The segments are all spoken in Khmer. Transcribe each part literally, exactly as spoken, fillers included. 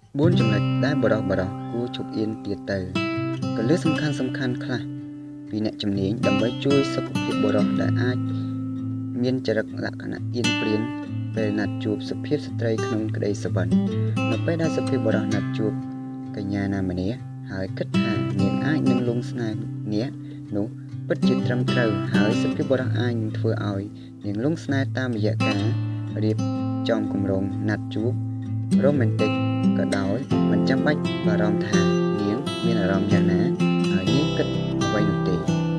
bốnចំណុចដែលបរោះបរោះគួរជប់អៀនទៀតទៅក៏លើសំខាន់សំខាន់ខ្លះពីអ្នកជំនាញដើម្បីជួយសុខភាពបរោះដែលអាចមានចរិតលក្ខណៈអៀនព្រៀនពេលណាត់ជួបសុភាពស្ត្រីក្នុងក្តីសុបិននៅពេលដែលសុភាពបរោះណាត់ជួបកញ្ញាណាម្នាក់ហើយគិតថានាងអាចនឹងលងស្នេហ៍អ្នកនោះពិតជាត្រឹមត្រូវហើយសុភាពបរោះអាចនឹងធ្វើឲ្យនាងលងស្នេហ៍តាមរយៈការរៀបចំគម្រោងណាត់ជួបរ៉ូមែនទិកក៏ដោយមិនចាំបាច់បារម្ភថានាងមានអារម្មណ៍យ៉ាងណាហើយនាងគិតអ្វីនោះទេ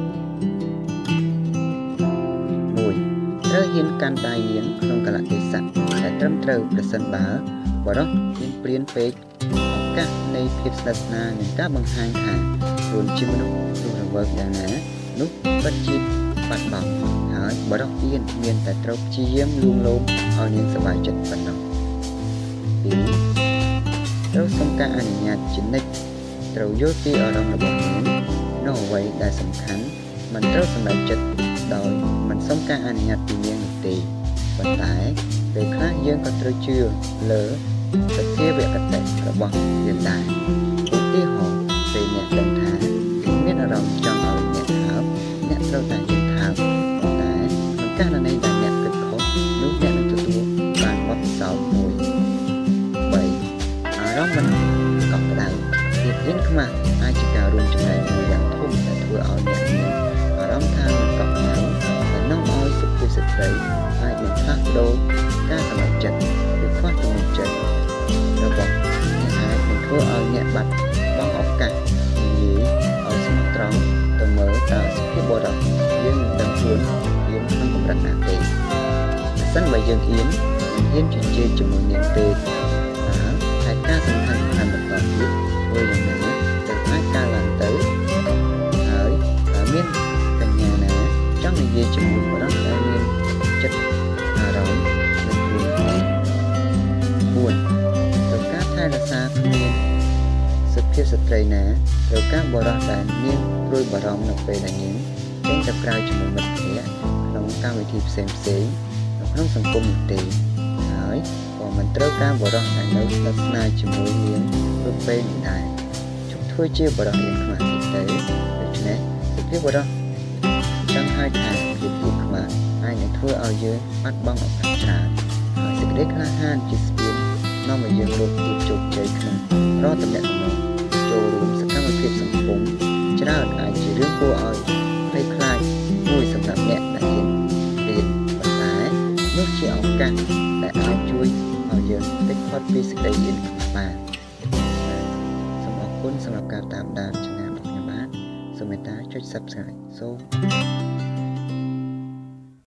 មួយត្រូវហ៊ានកាន់ដៃនាងក្នុងកលៈទេសៈដែលត្រឹមត្រូវប្រសិនបើបរោះមានព្រានពេកឱកាសនៃភាពស្និទ្ធស្នាលនិងការបង្ហាញថាខ្លួនជាមនុស្សរស់រវើកយ៉ាងណានោះពិតជាបាត់បង់ហើយបរោះអៀនមានតែត្រូវព្យាយាមលួងលោមឲ្យនាងសប្បាយចិត្តប៉ុណ្ណោះពីរត្រូវសុំការអនុញ្ញាតជានិច្ចត្រូវយល់ពីអារម្មណ៍របស់នាងនៅអ្វីដែលសំខាន់មិនត្រូវសម្រេចចិត្តដោយមិនសុំការអនុញ្ញាតពីនាងនោះទេប៉ុន្តែពេលខ្លះយើងក៏ត្រូវជឿលើសទ្ធាវគតិរបស់យើងដែរឧទាហរណ៍ពេលអ្នកដឹងថាមានអារម្មណ៍ចង់ឲ្យអ្នកថើបអ្នកត្រូវតែនិយាយថើបប៉ុន្តែក្នុងករណីដែលអ្នកគិតខុសនោះអ្នកនឹងទទួលបានបទពិសោធន៍មួយបីអារម្មណ៍មិនកក់ក្ដៅភាពអៀនខ្មាស់អាចជាការរួមចំណែកមួយយ៉ាងធំដែលធ្វើឲ្យអ្នកមានអារម្មណ៍ថាមិនកក់ក្ដៅដែលនាំឲ្យសុខភាពស្ត្រីអាចនឹងផ្លាស់ប្ដូរការសម្រេចចិត្តឬខ្វះទំនុកចិត្តរបស់អ្នកអាចនឹងធ្វើឲ្យអ្នកបាត់បង់ឱកាសនិយាយឲ្យស្មោះត្រង់ទៅមើលតើសុខភាពបរិបទយើងនឹងដឹងខ្លួនយើងក្នុងកម្រិតណាទេបើសិនបើយើងហ៊ានមិនហ៊ានជជែកជាមួយនាងទេតើហេតុការណ៍សំខាន់សំខាន់បន្តទៀតធ្វើយ៉ាងណាទៅអាចកើតឡើងទៅហើយតើមានកញ្ញាណាចង់និយាយជាមួយបរិបទដែលមានចិត្តអារម្មណ៍នឹងខ្លួនទេបួនត្រូវការថែរក្សាខ្លួនសុភាពស្ត្រីណាត្រូវការបរិបទដែលមានព្រួយបារម្ភនៅពេលដែលនាងចេញទៅក្រៅជាមួយមិត្តភក្តិក្នុងកម្មវិធីផ្សេងផ្សេងនៅក្នុងសង្គមនោះទេហើយក៏មិនត្រូវការបរិបទដែលនៅស្និទ្ធស្នាលជាមួយនាងគ្រប់ពេលនេះដែរជុំធ្វើជាបរិបទអៀនខ្មាស់ទៀតទេដូច្នេះសុភាពបរិបទចង់ឲ្យថាភាពអៀនខ្មាស់អាចនឹងធ្វើឲ្យយើងបាត់បង់ឱកាសច្រើនហើយសេចក្តីក្លាហានជាស្ពាននាំឲ្យយើងរកភាពជោគជ័យក្នុងរាល់ទំនាក់ទំនងចូលរួមសកម្មភាពសង្គមច្រើនអាចជារឿងគួរឲ្យភ័យខ្លាចមួយសម្រាប់អ្នកដែលហ៊ានរៀនប៉ុន្តែនោះជាឱកាសដែលអាចជួយឲ្យយើងគេចផុតពីសេចក្តីអៀនខ្មាស់បានសូមអរគុណសម្រាប់ការតាមដាន Channel របស់ខ្ញុំបាទសូមមេត្តាចុច Subscribe សូម